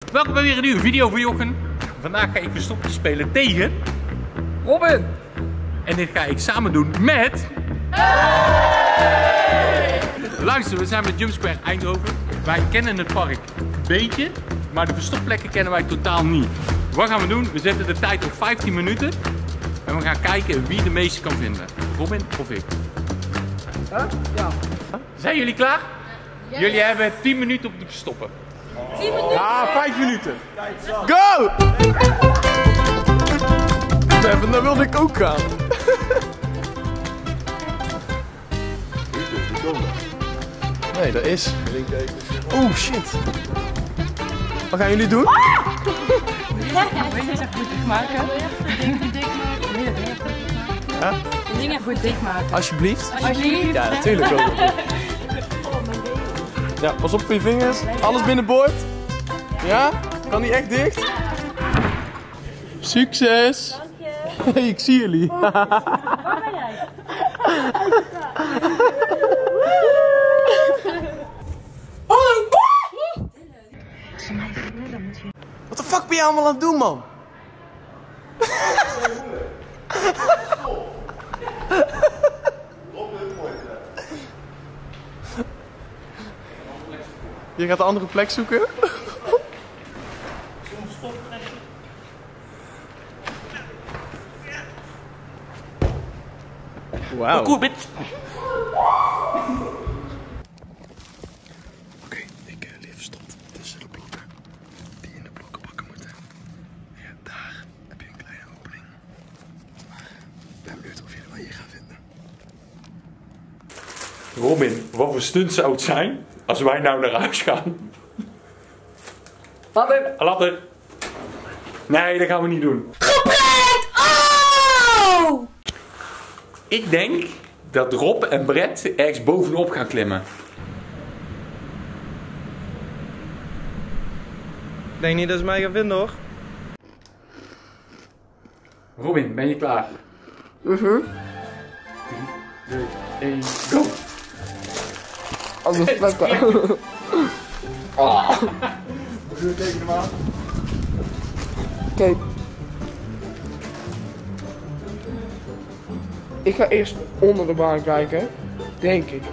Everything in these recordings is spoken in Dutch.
Welkom bij weer een nieuwe video voor Jochen. Vandaag ga ik verstoppertje spelen tegen Robin. En dit ga ik samen doen met... Luister, we zijn met Jump Square Eindhoven. Wij kennen het park een beetje, maar de verstopplekken kennen wij totaal niet. Wat gaan we doen? We zetten de tijd op 15 minuten. En we gaan kijken wie de meeste kan vinden. Robin of ik. Huh? Ja. Zijn jullie klaar? Ja. Jullie hebben 10 minuten om te verstoppen. 10 minuten? Ja, 5 minuten. Go! Even, daar wilde ik ook gaan. Nee, dat is. Oeh, shit. Wat gaan jullie doen? Wil je eens even goed dik maken? Ja? Dingen goed dik maken. Alsjeblieft. Alsjeblieft. Ja, natuurlijk wel. Ja, pas op voor je vingers. Alles binnenboord. Ja? Kan die echt dicht? Succes! Hey, ik zie jullie. Waar ben jij? Wat de fuck ben je allemaal aan het doen, man? Je gaat een andere plek zoeken? Wauw. Cool, bitch. Oké, ik lig verstopt tussen de blokken die in de blokkenbakken moeten. Ja, daar heb je een kleine opening. Maar ik ben benieuwd of jullie wat hier gaan vinden. Robin, wat voor stunt zou het zijn als wij nou naar huis gaan? Later. Nee, dat gaan we niet doen. Geprikt! Oh! Ik denk dat Rob en Brett ergens bovenop gaan klimmen. Ik denk niet dat ze mij gaan vinden, hoor. Robin, ben je klaar? 3, 2, 1, go! Anders plekken. Doe tegen hem aan. Oké. Ik ga eerst onder de baan kijken, denk ik.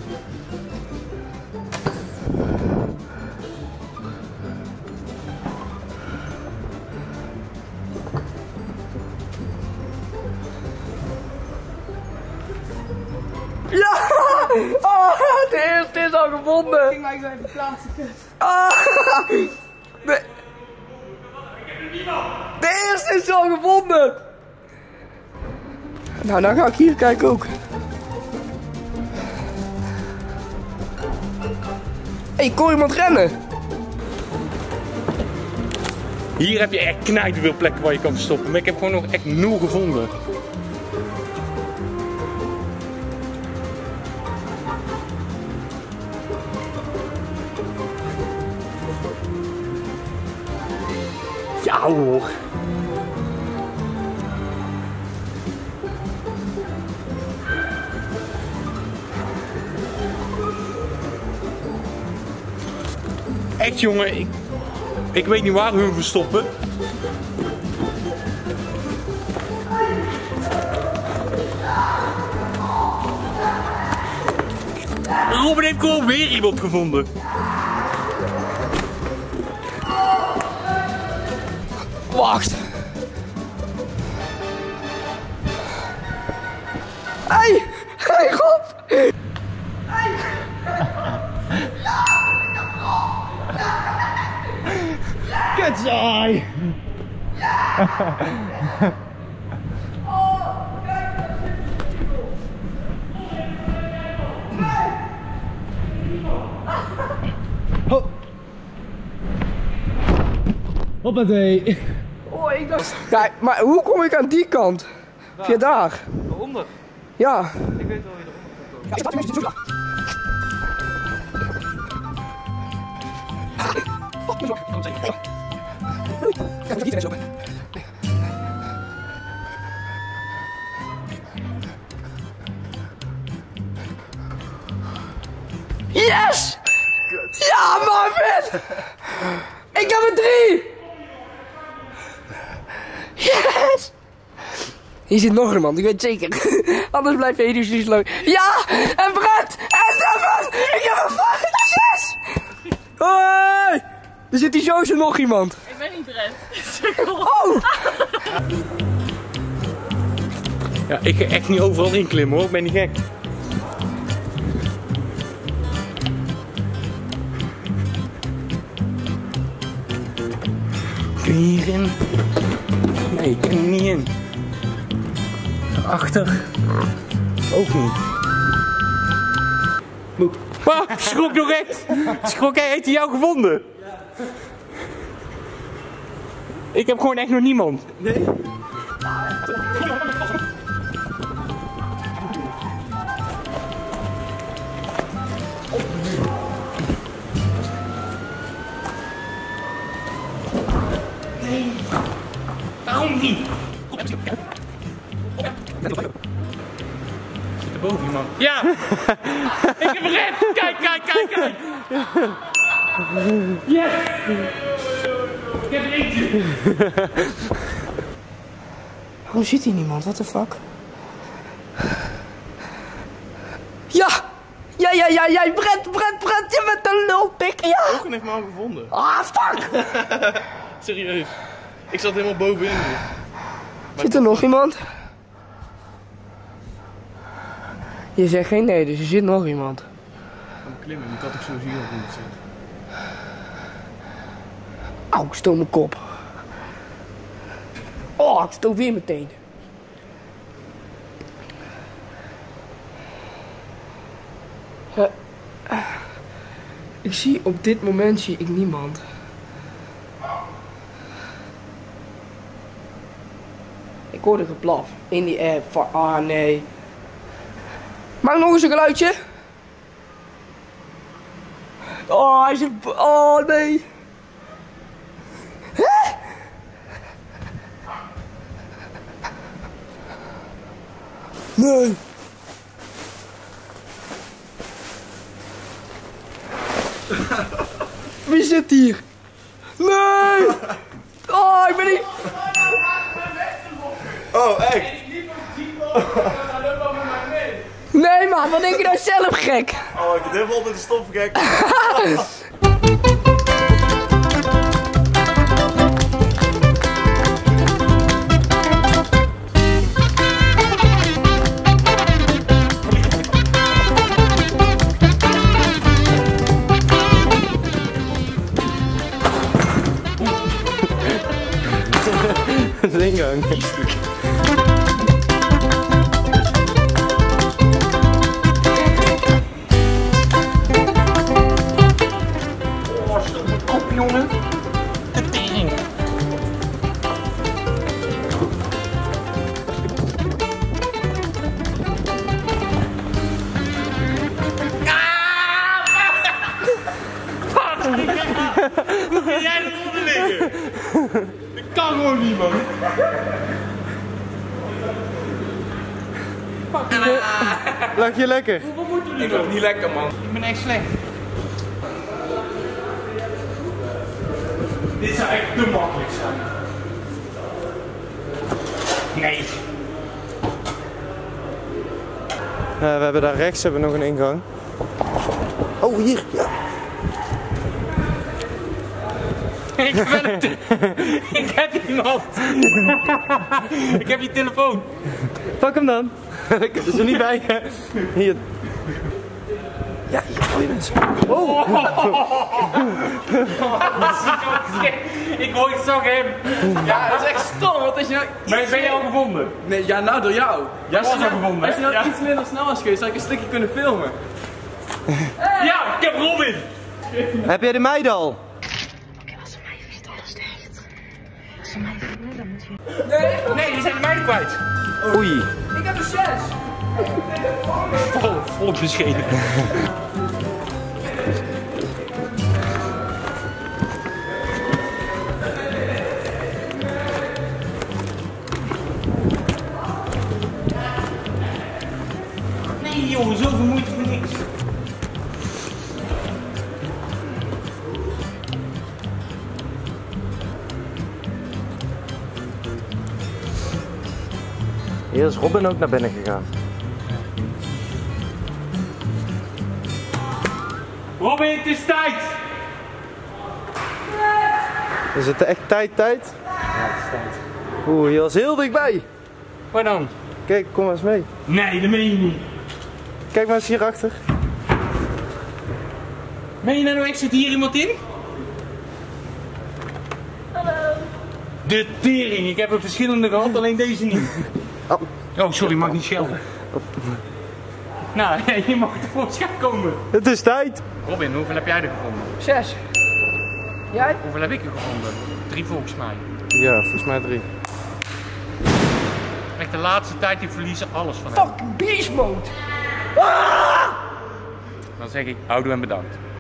Ja! Oh, de eerste is al gevonden! Ik maak zo even plaatsen, kut. Ah! De eerste is al gevonden! Nou, dan ga ik hier kijken ook. Hé, ik kon iemand rennen! Hier heb je echt knijtveel plekken waar je kan verstoppen, maar ik heb gewoon nog echt 0 gevonden. Ja hoor. Echt jongen, ik weet niet waar we hem verstoppen. Robin heeft gewoon weer iemand gevonden. Wacht! Hey! Hey, Rob! Kutsaai! Hoppatee! Oh, ik dacht... Kijk, maar hoe kom ik aan die kant? Via daar. Onder? Ja. Ik weet wel wie eronder gaat komen. Yes! Ja, Marvin! Ik heb er 3! Yes! Hier zit nog iemand, ik weet zeker. Anders blijft je hier zo lang. Ja! En Brett! En Devin! Ik heb een 5! Yes! Hoi! Er zit hier sowieso nog iemand. Ik ben niet Brett. Oh! Ja, ik ga echt niet overal inklimmen hoor, ik ben niet gek. Kun je hierin? Nee, ik kan er niet in. Achter? Ook niet. Schrok nog echt! Schrok, heeft hij jou gevonden? Ik heb gewoon echt nog niemand. Nee? Nee. Waarom niet? Zit er boven iemand? Ja! Ik heb gered! Kijk, kijk, kijk, kijk! Yes! Ik heb er eentje! Waarom ziet hier niemand? What the fuck? Ja! Ja, Brett, je bent een lulpik, ja! Ogen heeft me al gevonden. Ah, fuck! Serieus. Ik zat helemaal bovenin. Zit er nog iemand? Je zegt geen nee, dus er zit nog iemand. Om klimmen, die had ik zo zien of niet zitten. Auw, ik stoot mijn kop. Oh, ik stoot weer meteen. Ik zie op dit moment zie ik niemand. Ik hoorde geblaf in die app. Ah nee. Maak nog eens een geluidje. Oh, hij zit. Oh nee. Hè? Nee. Wie zit hier? Nee! Oh, ik ben niet... Oh, echt? Nee man, wat denk je nou zelf gek? Oh, ik heb helemaal onder de stof gek. Dat is ingang. Oh, stop mijn kop, jongen. De tering. Hoe kun jij eronder liggen? Dat kan gewoon niet, man. Lag je lekker? Wat moeten we nu Ik lag niet lekker, man. Ik ben echt slecht. Dit zou echt te makkelijk zijn. Nee. We hebben daar rechts nog een ingang. Oh, hier. Ja. Ik ben het. Ik heb iemand. Ik heb je telefoon. Pak hem dan. Ik heb er zo niet bij. Hier. Ja, hier. Oh, je bent zo. Oh. Ik hoor het zo hem. Ja, dat is echt stom, want als je nou... Ben je al gevonden? Nee, ja, nou door jou. Ja, was al gevonden, als je nou ja. iets minder snel was geweest, zou ik een stukje kunnen filmen. Ja, ik heb Robin. Heb jij de meid al? Als ze mij vindt, alles dicht. Als ze mij vinden, dan moet je... Nee, die zijn de meiden kwijt. Oei. Ik heb er 6. Vol beschenen. Nee jongen, zoveel moeite voor niks. Hier is Robin ook naar binnen gegaan. Robin, het is tijd! Is het echt tijd? Ja, het is tijd. Oeh, je was heel dichtbij. Waar dan? Kijk, kom maar eens mee. Nee, dat meen je niet. Kijk maar eens hierachter. Meen je nou echt, zit hier iemand in? Hallo. De tering, ik heb er verschillende gehad, alleen deze niet. Oh, sorry, mag niet schelden. Nou, je mag tevoorschijn komen. Het is tijd. Robin, hoeveel heb jij er gevonden? 6. Jij? Hoeveel heb ik er gevonden? 3 volgens mij. Ja, volgens mij 3. Echt de laatste tijd die verliezen alles van hem. Fucking beast mode. Dan zeg ik, houdoe en bedankt.